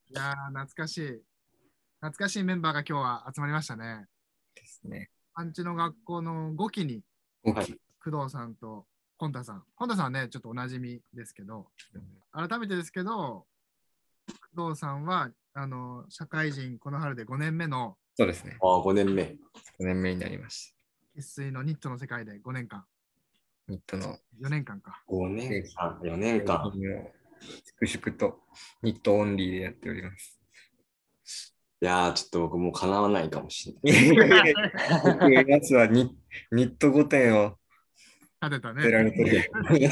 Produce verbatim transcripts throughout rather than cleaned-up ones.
いやー、懐かしい。懐かしいメンバーが今日は集まりましたね。 ですね。 アンチの学校のごきに、 ごき。 工藤さんとコンタさん。コンタさんはね、ちょっとおなじみですけど、改めてですけど、工藤さんは、あの、社会人この春でごねんめのそうですね。 ああ、ごねんめ。 ごねんめになりました。 生粋のニットの世界でごねんかん。 ニットのよねんかんか。 ごねんかん、よねんかん。 粛々とニットオンリーでやっております。 いやー、ちょっと僕もう叶わないかもしれない。 僕のやつはニニットごてんを立てた出らね。 れてる。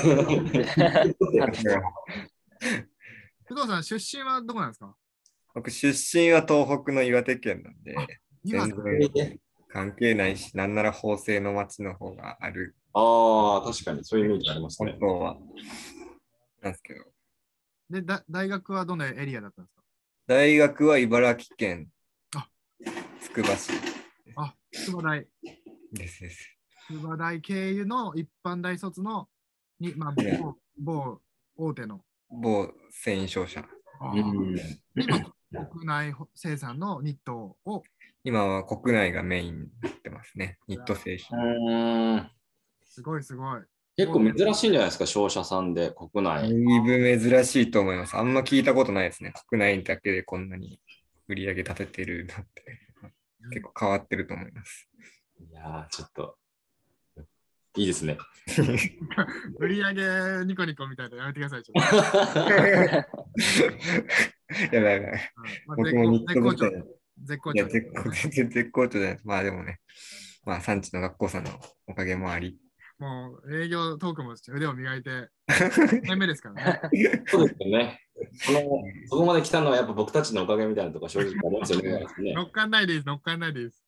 工藤さん、出身はどこなんですか？ 僕、出身は東北の岩手県なんで、 今全然関係ないし、なんなら法政の町の方がある、 ああ、確かにそういうイメージありますね。 本当は。なんですけど、 でだ、大学はどのエリアだったんですか？ 大学は茨城県あつくば市あ、筑波大。 ですです。 筑波大経由の一般大卒のに、まあ、 ね某某大手の。 某繊維商社。 あーうん。 今、国内生産のニットを。 今は国内がメインになってますね。ニット製品。 うんすごいすごい。 結構珍しいんじゃないですか、商社さんで国だい内。 ぶ珍しいと思います。あんま聞いたことないですね。国内だけでこんなに売り上げ立ててるなんて。結構変わってると思います。 いやー、ちょっと、いいですね。 売り上げニコニコみたいなのやめてください。ちょっとやばいやばい。 うんまあ僕もニット絶好調みたいな。いや、 絶好調。 絶好全然絶好調じゃないです。まあでもね、まあ産地の学校さんのおかげもあり。 もう営業トークも腕を磨いて、いちねんめですからね。 そうですよね。そのそこまで来たのはやっぱ僕たちのおかげみたいなところ正直ありますよね。 乗っかんないです、乗っかんないです。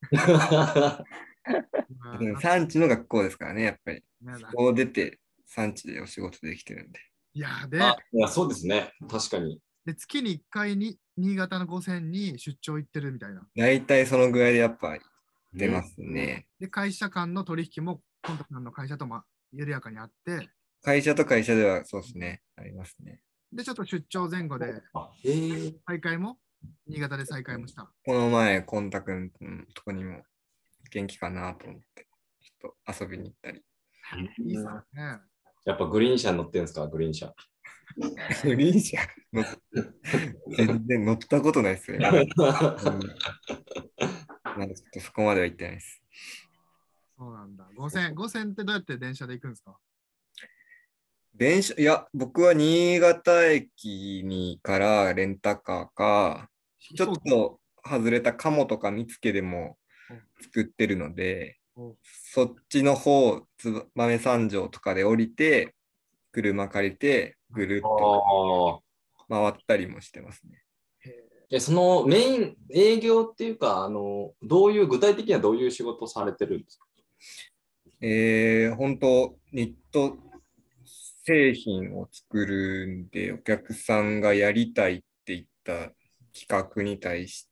まあでも産地の学校ですからね、やっぱり。 なんだそこを出て産地でお仕事できてるんで。 いやであいやそうですね。確かに。 で、月にいっかいに新潟のごせんに出張行ってるみたいな。 大体そのぐらいでやっぱ出ますね。 で、会社間の取引も、コンタさんの会社とも緩やかにあって、 会社と会社ではそうですね、ありますね。 で、ちょっと出張前後であへー再開も、新潟で再開もした。 この前、コンタ君のとこにも元気かなと思って、ちょっと遊びに行ったり。 いいっすね。 やっぱグリーン車乗ってるんですか、グリーン車。 グリーン車乗っ全然乗ったことないですよ。まだうんまだちょっとそこまでは行ってないです。 そうなんだ。ごせん、ごせんってどうやって電車で行くんですか？ 電車、いや、僕は新潟駅にからレンタカーか、ちょっと外れた鴨とか見附でも作ってるので、 おそっちの方、燕三条とかで降りて、車借りて、ぐるっとあ回ったりもしてますね。 えそのメイン営業っていうか、あのどういう具体的にはどういう仕事をされてるんですか？ えー、本当、ニット製品を作るんで、お客さんがやりたいって言った企画に対して、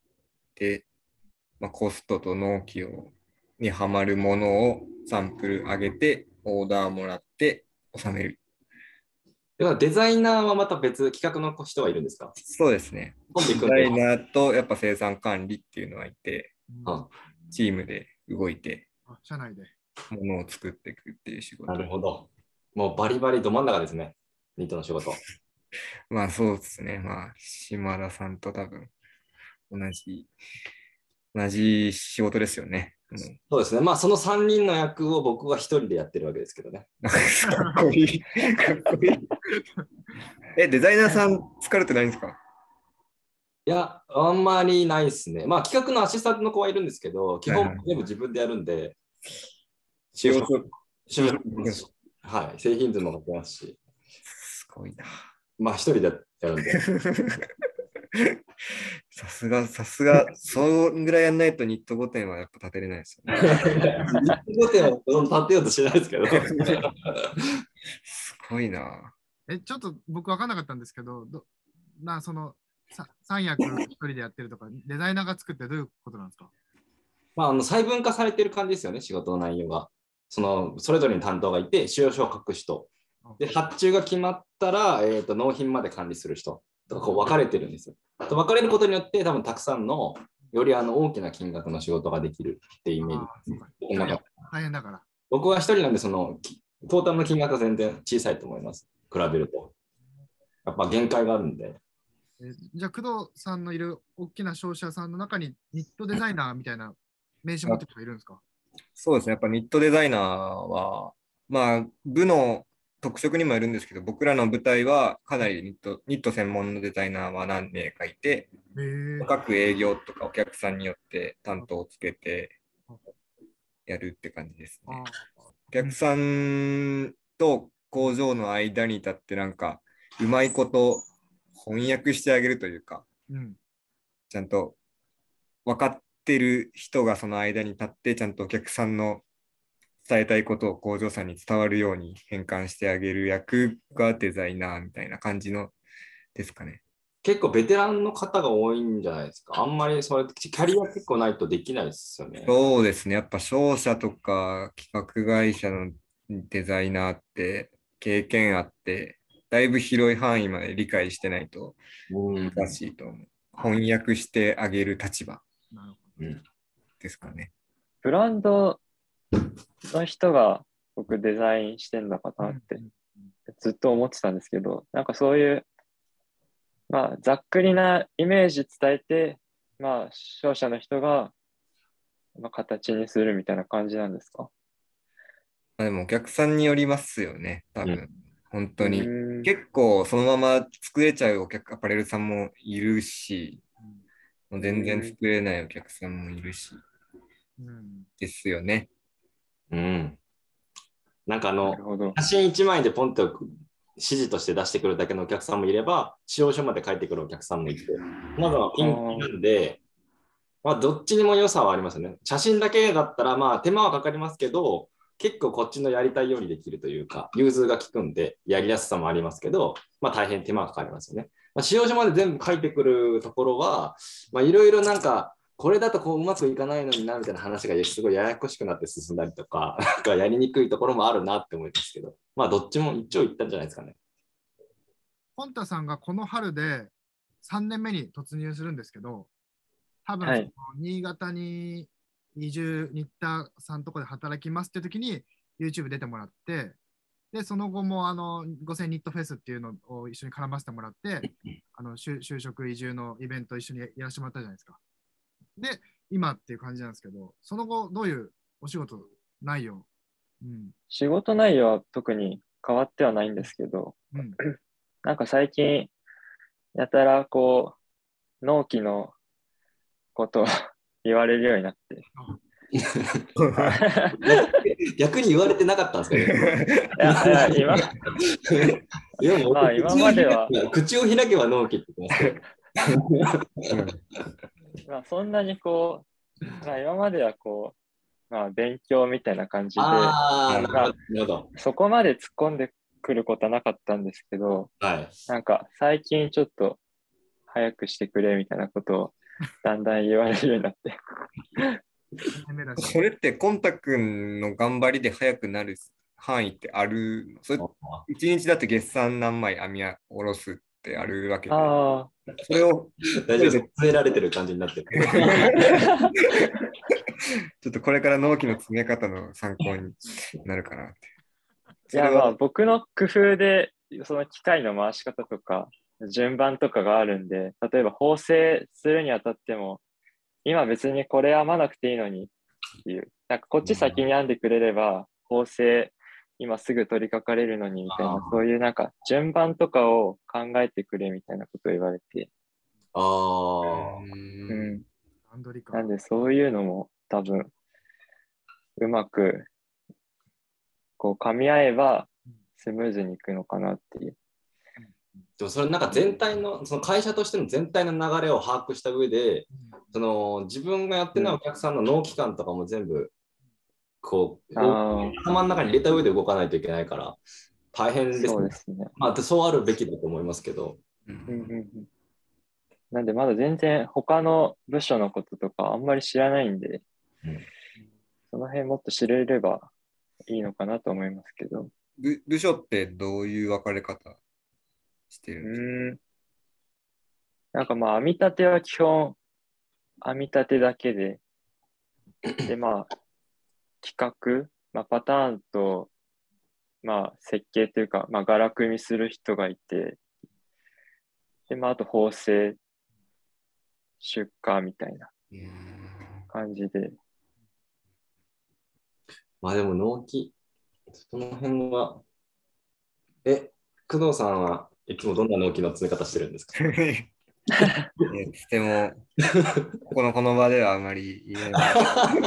まあ、コストと納期をにはまるものをサンプル上げて、オーダーもらって納める。 だからデザイナーはまた別企画の人はいるんですか？ そうですね。デザイナーとやっぱ生産管理っていうのがいて、 あチームで動いて、 あ社内で。 ものを作っていくっていう仕事。 なるほど。もうバリバリど真ん中ですね。ニットの仕事。 まあそうですね。まあ、島田さんと多分同じ、同じ仕事ですよね。うん、 そうですね。まあそのさんにんの役を僕はひとりでやってるわけですけどね。 かっこいい。かっこいい。え、デザイナーさん疲れてないんですか？ いや、あんまりないですね。まあ企画のアシスタントの子はいるんですけど、基本全部自分でやるんで、 仕事、 仕事はい、製品図も書けますし、 すごいな。 まあ一人でやるんで。 さすが、さすが、そんぐらいやんないとニットごてんはやっぱ立てれないですよね。 ニットごてんは立てようとしないですけど。 すごいな。 え、ちょっと僕分かんなかったんですけど、どなそのさ三役一人でやってるとか、デザイナーが作ってどういうことなんですか？ まあ、あの細分化されてる感じですよね、仕事の内容が。そのそれぞれに担当がいて、使用書を書く人。で、発注が決まったら、えーと、納品まで管理する人。 とかこう分かれてるんですよ。と分かれることによって多分たくさんのよりあの大きな金額の仕事ができるっていうイメージ。なんか大変だから。 僕は一人なんでそのトータルの金額は全然小さいと思います。比べると。やっぱ限界があるんで。 えじゃあ工藤さんのいる大きな商社さんの中にニットデザイナーみたいな名刺持ってる人いるんですか？ そうですね。やっぱニットデザイナーは、まあ、部の特色にもよるんですけど、僕らの部隊はかなりニット、ニット専門のデザイナーは何名かいて、各営業とかお客さんによって担当をつけてやるって感じですね。お客さんと工場の間に立ってなんか、うまいこと翻訳してあげるというか、 うん、 ちゃんと分かってる人がその間に立って、ちゃんとお客さんの伝えたいことを工場さんに伝わるように変換してあげる役がデザイナーみたいな感じのですかね。 結構ベテランの方が多いんじゃないですか。あんまりそれキャリア結構ないとできないですよね。 そうですね。やっぱ商社とか企画会社のデザイナーって経験あって、だいぶ広い範囲まで理解してないと難しいと思う。翻訳してあげる立場ですかね。 ブランドの人が僕デザインしてんのかなってずっと思ってたんですけど、なんかそういう、まあ、ざっくりなイメージ伝えて、まあ、商社の人が、まあ、形にするみたいな感じなんですか？ でもお客さんによりますよね、多分。うん、本当に。結構そのまま作れちゃうお客、アパレルさんもいるし、もう全然作れないお客さんもいるし、うん、ですよね。 うん。なんかあの、写真いちまいでポンって指示として出してくるだけのお客さんもいれば、使用書まで帰ってくるお客さんもいて、まだピンキなんで、まあ、どっちにも良さはありますよね。写真だけだったら、まあ、手間はかかりますけど、結構こっちのやりたいようにできるというか、融通が利くんで、やりやすさもありますけど、まあ、大変手間がかかりますよね。まあ、使用書まで全部書いてくるところは、まあ、いろいろなんか、これだとこううまくいかないのになみたいな話がすごいややこしくなって進んだりとか、なんかやりにくいところもあるなって思いますけど、まあ、どっちも一長一短じゃないですかね。 本田さんがこの春でさんねんめに突入するんですけど、多分、はい、新潟に移住、新田さんとこで働きますって時に YouTube 出てもらって、で、その後もあのごせんニットフェスっていうのを一緒に絡ませてもらって、あの就就職移住のイベント一緒にやらせてもらったじゃないですか。で、今っていう感じなんですけど、その後どういうお仕事内容、 うん、仕事内容は特に変わってはないんですけど、うん、なんか最近やたらこう納期のことを言われるようになって。 逆に言われてなかったんですかね。 いや、いや今まあ今までは口を開けば納期って言ってますけど。 まあそんなにこう、まあ、今まではこう、まあ、勉強みたいな感じで、 あまあ、そこまで突っ込んでくることはなかったんですけど、 はい、 なんか最近ちょっと早くしてくれみたいなことをだんだん言われるようになって。 それってコンタ君の頑張りで早くなる範囲ってあるの？それいちにちだって月産何枚編み下ろすってあるわけで。 あそれを大丈夫です。詰められてる感じになってる。 ちょっとこれから納期の詰め方の参考になるかなって。 いやまあ僕の工夫でその機械の回し方とか順番とかがあるんで、例えば縫製するにあたっても今別にこれ編まなくていいのにっていう、なんかこっち先に編んでくれれば縫製今すぐ取り掛かれるのにみたいな、そういうなんか順番とかを考えてくれみたいなことを言われて、 ああ、 うん、なんでそういうのも多分うまくこう噛み合えばスムーズにいくのかなっていう。 でもそれなんか全体のその会社としての全体の流れを把握した上で、その自分がやってないお客さんの納期間とかも全部こう頭の中に入れた上で動かないといけないから大変ですね。 そうですね。 まあそうあるべきだと思いますけど。 うんうんうん、なんでまだ全然他の部署のこととかあんまり知らないんで、うん、その辺もっと知れればいいのかなと思いますけど。 部部署ってどういう分かれ方してるんですか？ うんなんかまあ、編み立ては基本、編み立てだけで、で、まあ、企画、まあ、パターンと、まあ、設計というか、まあ、柄組みする人がいて、で、まあ、あと縫製、出荷みたいな感じで。 まあでも納期、その辺は、え、工藤さんはいつもどんな納期の詰め方してるんですか？ えつっても、このこの場ではあまり言えない。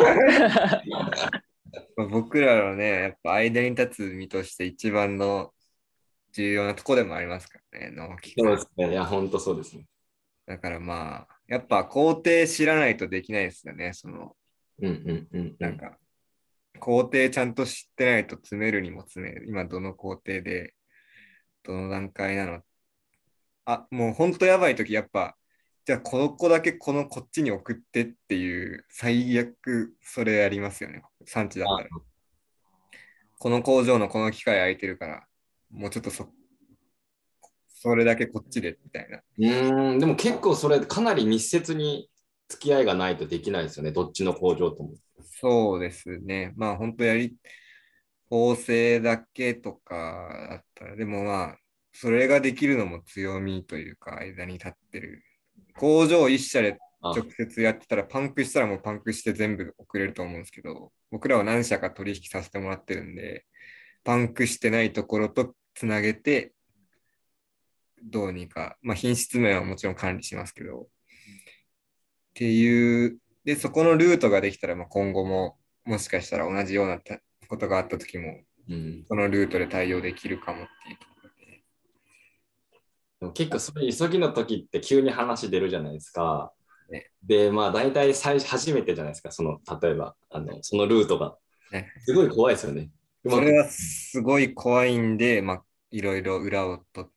まあ僕らのね、やっぱ間に立つ身として一番の重要なとこでもありますからね、納期が。 そうですね。いや、本当そうですね。 だからまあ、やっぱ工程知らないとできないですよね、その、 うんうんうん、うん。 なんか、工程ちゃんと知ってないと詰めるにも詰める。今どの工程で、どの段階なの。あ、もう本当やばいとき、やっぱ、じゃあこの子だけこのこっちに送ってっていう、最悪それやりますよね、産地だったら。 あ、 この工場のこの機械空いてるから、もうちょっとそ、それだけこっちでみたいな。 うーん、でも結構それかなり密接に付き合いがないとできないですよね。どっちの工場とも。 そうですね。まあ本当やり、縫製だけとかだったら、でもまあ、それができるのも強みというか、間に立ってる。工場一社であ、 直接やってたら、パンクしたらもうパンクして全部送れると思うんですけど、僕らは何社か取引させてもらってるんで、パンクしてないところとつなげて、どうにか、まあ品質面はもちろん管理しますけど、っていう、で、そこのルートができたら、まあ今後も、もしかしたら同じようなことがあった時も、 うん。 そのルートで対応できるかもっていうところで。 でも結構それ急ぎの時って急に話出るじゃないですか。 ねで、まあ大体最初初めてじゃないですか。その、例えば、あの、そのルートが。 ねすごい怖いですよね。うまく。 それはすごい怖いんで、まあ、いろいろ裏を取って、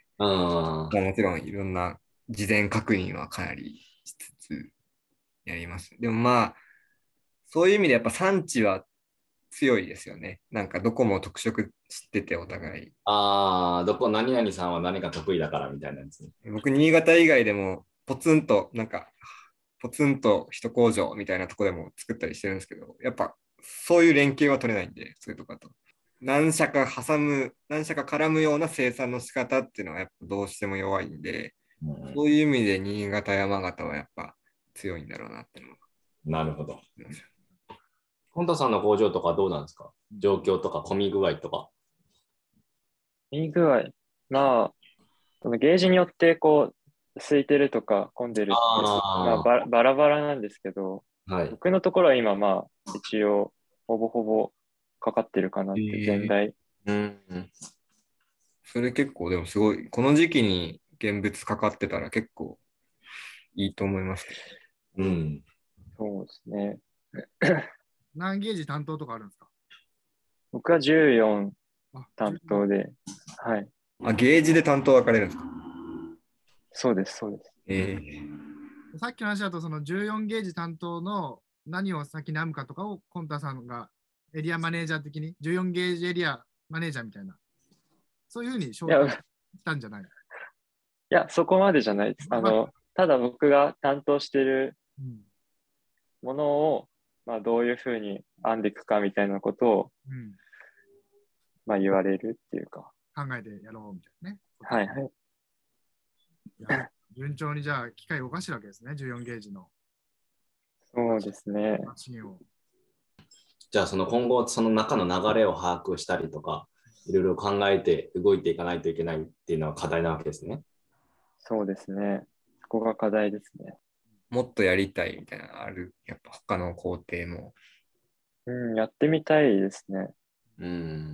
ああ、 まあ、もちろんいろんな事前確認はかなりしつつやります。でもまあ、そういう意味でやっぱ産地は強いですよね。なんかどこも特色知っててお互い。 ああ、どこ、何々さんは何か得意だからみたいなやつね。 僕、新潟以外でもポツンと、なんか、ポツンと一工場みたいなとこでも作ったりしてるんですけど、やっぱそういう連携は取れないんで、そういうとこだと。何社か挟む、何社か絡むような生産の仕方っていうのはやっぱどうしても弱いんで、 うん、 そういう意味で新潟、山形はやっぱ強いんだろうなっていうのはなるほど。 思います。 本田さんの工場とかどうなんですか？状況とか混み具合とか。 いい具合。まあ、そのゲージによってこう、空いてるとか混んでるって、まああバラ、バラバラなんですけど、 あ、はい。 僕のところは今まあ、一応、ほぼほぼかかってるかなって、 えー全体。 うん。 それ結構でもすごい、この時期に現物かかってたら結構いいと思いますけうん。 そうですね。 何ゲージ担当とかあるんですか？ 僕はじゅうよんあ、 担当で、はい。 ど。あ、ゲージで担当分かれるんですか？ そうです、そうです。 えさっきの話だと、そのじゅうよんゲージ担当の何を先に編むかとかを、コンタさんがエリアマネージャー的に、じゅうよんゲージエリアマネージャーみたいな、そういうふうに紹いや、 介したんじゃない？ いや、そこまでじゃないです。あの、ただ僕が担当してるうんものを、まあ、どういうふうに編んでいくかみたいなことを、 うん、 まあ、言われるっていうか。 考えてやろうみたいなね。 はいはい。 いや順調にじゃあ機械動かしてるわけですね、じゅうよんゲージのそうですね。 マシンを。 じゃあその今後その中の流れを把握したりとか、いろいろ考えて動いていかないといけないっていうのは課題なわけですね。 そうですね。そこが課題ですね。 ーもっとやりたいみたいなのある。やっぱ他の工程も。 うん、やってみたいですね。 うん。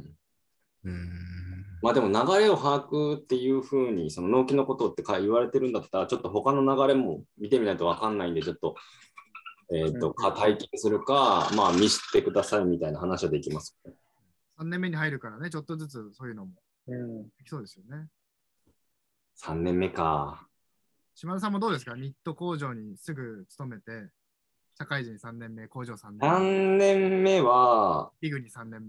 うーん。 まあでも流れを把握っていうふうにその納期のことってか言われてるんだったら、ちょっと他の流れも見てみないと分かんないんで、ちょっと、えっ、と、か体験するか、まあ見せてくださいみたいな話はできます。 さんねんめに入るからね、ちょっとずつそういうのもうん、 できそうですよね。 さんねんめか。 島田さんもどうですか？ニット工場にすぐ勤めて、社会人さんねんめ、工場さんねんめ、 さんねんめは、 ピグにさんねんめ。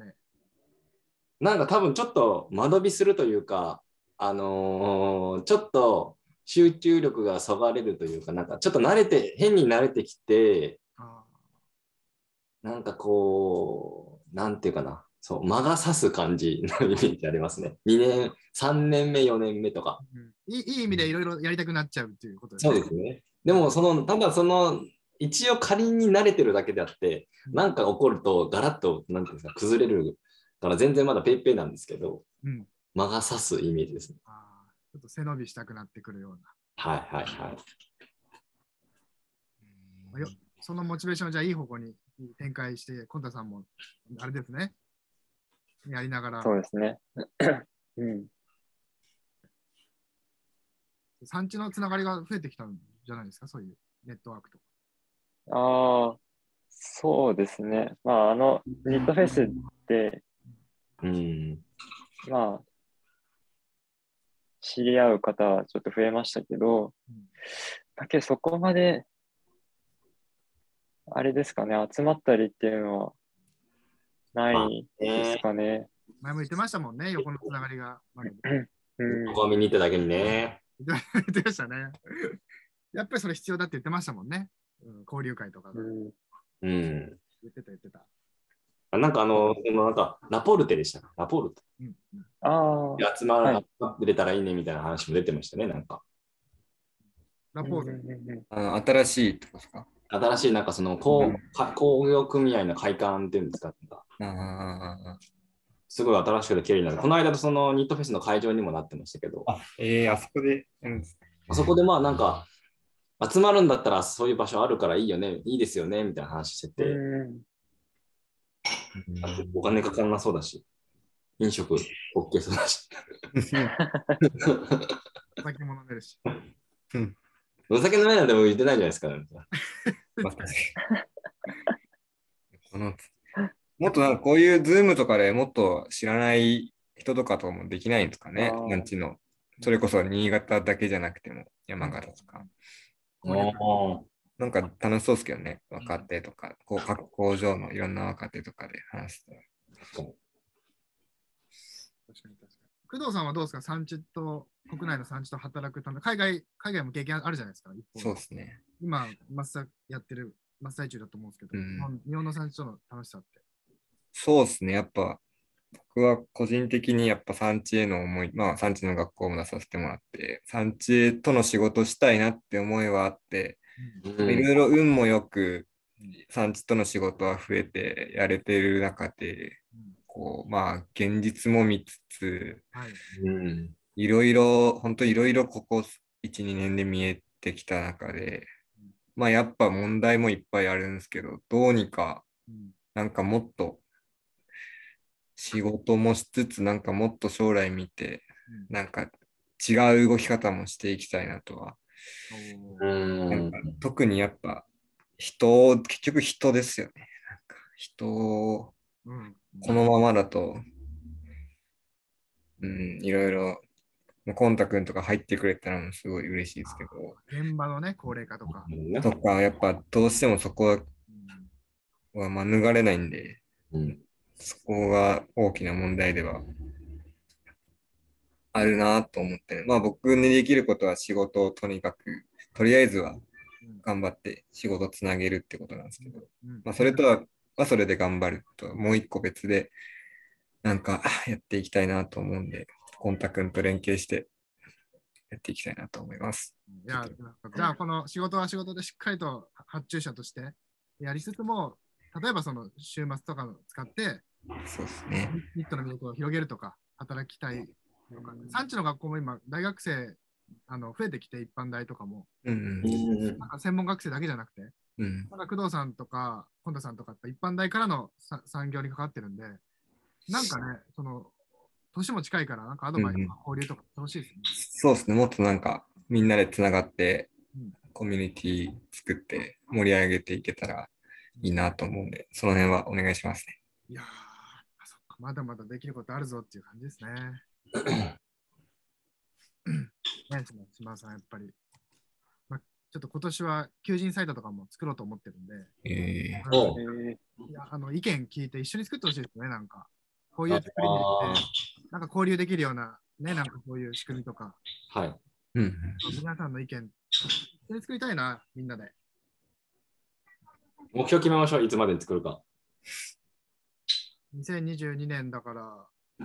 なんか多分ちょっと間延びするというか、あのーちょっと集中力がそがれるというか、なんかちょっと慣れて、変に慣れてきて、なんかこう、なんていうかな、そう、間が差す感じのイメージありますね。にねん、さんねんめ、よねんめとか。 うん、いいいい意味でいろいろやりたくなっちゃうっていうことですね。そうですね。でも、その、ただその、一応仮に慣れてるだけであって、なんか起こるとガラッと、なんていうんですか、崩れるから全然まだペイペイなんですけど、うん、間が差すイメージですね。 あ、ちょっと背伸びしたくなってくるような。 はいはいはい。 そのモチベーションをじゃあいい方向に展開して、コンタさんもあれですね。やりながら。 そうですね。うん。 産地のつながりが増えてきたんじゃないですか、そういうネットワークとか。 ああ、そうですね。まあ、あの、ニットフェスって、 うん、 まあ、知り合う方はちょっと増えましたけど、うん、だけどそこまで、あれですかね、集まったりっていうのはないですかね。 前も言ってましたもんね、横のつながりが。 横を見に行っただけにね。 言ってましたね。やっぱりそれ必要だって言ってましたもんね。うん、交流会とかが。うん。 言ってた言ってた。 あ、なんかあの、そのなんかラポルテでしたか、ラポルテ。うんうん、 ああ。 集まる、はい、出たらいいねみたいな話も出てましたね、なんか。 ラポルテ。 あ新しいとこですか？ 新しい、なんかその工、工業組合の会館っていうんですか。 あすごい新しくて綺麗になる。この間とそのニットフェスの会場にもなってましたけど。 あ、ええー、あそこで、うん。 あそこでまあなんか、集まるんだったらそういう場所あるからいいよね、いいですよね、みたいな話してて。お金かかんなそうだし、飲食 OK そうだし。 お酒も飲めるし。 お酒飲めないでも言ってないじゃないですか。 このもっとなんかこういうズームとかでもっと知らない人とかともできないんですかね。なんちの。それこそ新潟だけじゃなくても山形とか。なんか楽しそうですけどね。若手とか、こう各工場のいろんな若手とかで話すと。 確かに確かに。工藤さんはどうですか、産地と、国内の産地と働くため、海外、海外も経験あるじゃないですか。 そうですね。 今、真っ先やってる、真っ最中だと思うんですけど、うん、日本の産地との楽しさって。 そうですね。やっぱ、僕は個人的にやっぱ産地への思い、まあ産地の学校も出させてもらって、産地との仕事したいなって思いはあって、いろいろ運もよく産地との仕事は増えてやれてる中で、こう、まあ現実も見つつ、いろいろ、本当いろいろここいち、にねんで見えてきた中で、まあやっぱ問題もいっぱいあるんですけど、どうにか、なんかもっと、仕事もしつつ、なんかもっと将来見て、うん、なんか違う動き方もしていきたいなとは。なんか特にやっぱ人、結局人ですよね。なんか人をこのままだと、うん、いろいろ、コンタ君とか入ってくれたらすごい嬉しいですけど。 現場のね、高齢化とか。 とか、やっぱどうしてもそこは免れないんで、うんそこが大きな問題ではあるなと思って、ね、まあ僕にできることは仕事をとにかく、とりあえずは頑張って仕事をつなげるってことなんですけど、まあそれとは、まあそれで頑張ると、もう一個別でなんかやっていきたいなと思うんで、コンタ君と連携してやっていきたいなと思います。 いや、じゃあこの仕事は仕事でしっかりと発注者としてやりつつも、例えばその週末とかを使って、 そうですね。 ニットの魅力を広げるとか、働きたいとか、産地の学校も今、大学生あの増えてきて、一般大とかも、うんうん、なんか専門学生だけじゃなくて、うん、なんか工藤さんとか、本田さんとかって一般大からの産業に関わってるんで、なんかね、その、年も近いから、なんかアドバイスとか交流とか楽しいですね、うんうん。 そうですね、もっとなんかみんなでつながって、うん、コミュニティ作って盛り上げていけたらいいなと思うんで、その辺はお願いしますね。 いやー、そっか、まだまだできることあるぞっていう感じですね。ね、島田さん、やっぱり、まあ、ちょっと今年は求人サイトとかも作ろうと思ってるんで、えー、いやあの意見聞いて一緒に作ってほしいですね、なんか。こういう作りにして、なんか交流できるような、ね、なんかこういう仕組みとか、 はい、 うん、 皆さんの意見、一緒に作りたいな、みんなで。 目標決めましょう、いつまでに作るか。 にせんにじゅうにねんだから、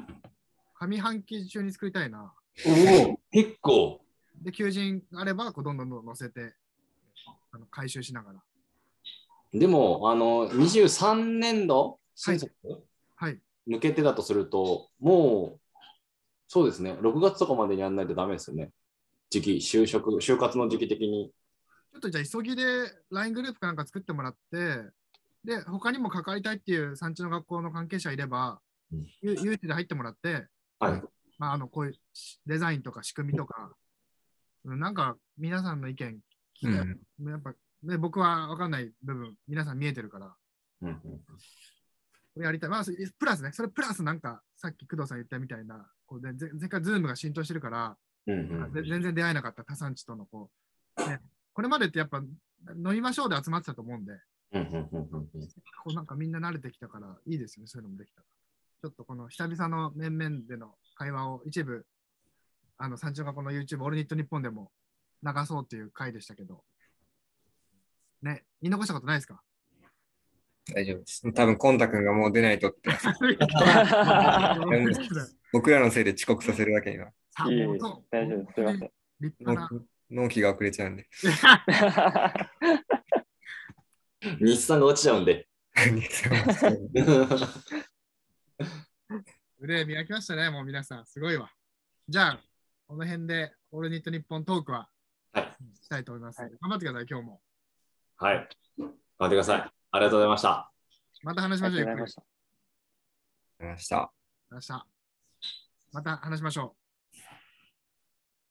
上半期中に作りたいな。 おお、結構。 で、求人あれば、こうどんどんどん載せて、あの回収しながら。 でも、あの、にじゅうさんねん度はい、はい、 抜けてだとすると、もう、そうですね、ろくがつとかまでにやらないとダメですよね。時期、就職、就活の時期的に。 ちょっとじゃあ、急ぎで ライン グループかなんか作ってもらって、で、他にも関わりたいっていう産地の学校の関係者いれば、うん、有志で入ってもらって、 はい。 まあ、あの、こういうデザインとか仕組みとか、なんか皆さんの意見聞きたい。うん、やっぱ、ね、僕は分かんない部分、皆さん見えてるから。うんうん、これやりたい。まあ、プラスね、それプラスなんか、さっき工藤さん言ったみたいな、こうで前回ズームが浸透してるから、うんうん、全然出会えなかった他産地とのこう、ね、これまでってやっぱ飲みましょうで集まってたと思うんで、うんうんうんうん、こうなんかみんな慣れてきたからいいですよね、そういうのもできたら。ちょっとこの久々の面々での会話を一部、あの産地の学校の YouTube、オールニットニッポンでも流そうっていう回でしたけど、ね、言い残したことないですか？ 大丈夫です。多分、コンタ君がもう出ないとって。僕らのせいで遅刻させるわけには。 いい大丈夫です。すいません。 立派な納期が遅れちゃうんで。 日産が落ちちゃうんで。 腕磨きましたね、もう皆さん。すごいわ。じゃあ、この辺でオールニットニッポントークはしたいと思います。はい、頑張ってください、今日も。 はい。頑張ってください。ありがとうございました。 また話しましょう。 ありがとうございました。 また話しましょう。